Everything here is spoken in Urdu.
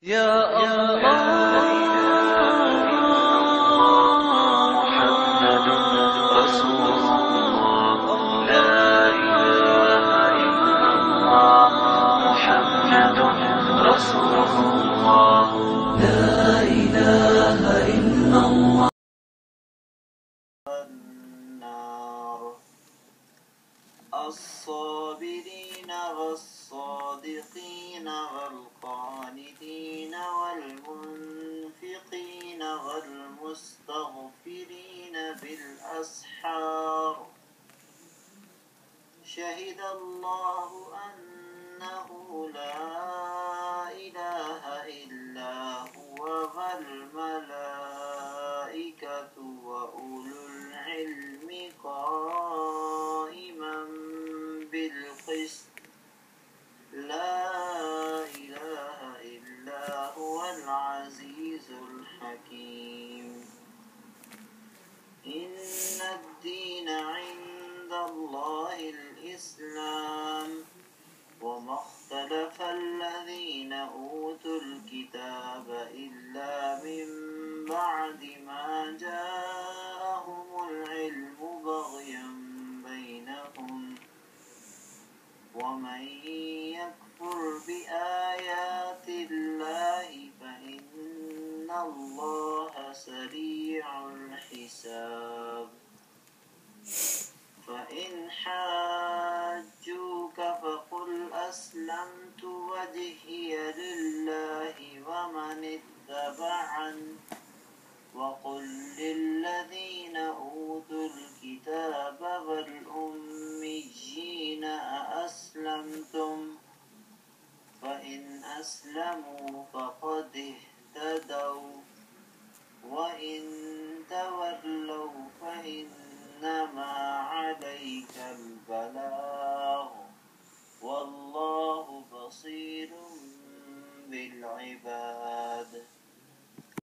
يا الله محمد رسول الله لا إله إلا الله محمد رسول الله لا إله إلا الله. النار الصابرين والصادقين والقانتين والمنفقين والمستغفرين بالأسحار شهد الله أنه لا إله إلا هو والملائكة وأولو العلم قائما بالقسط لا إله إلا هو العزيز الحكيم. إن الدين عند الله الإسلام وما اختلف الذين أوتوا الكتاب إلا من بعد ما جاءهم العلم بغيا بينهم ومن يكفر بآيات الله فإن الله سريع الحساب. فإن حاجوك فقل أسلمت وجهي لله ومن اتبعني وقل للذين أوتوا الكتاب والأميين أأسلمتم فإن أسلموا فقد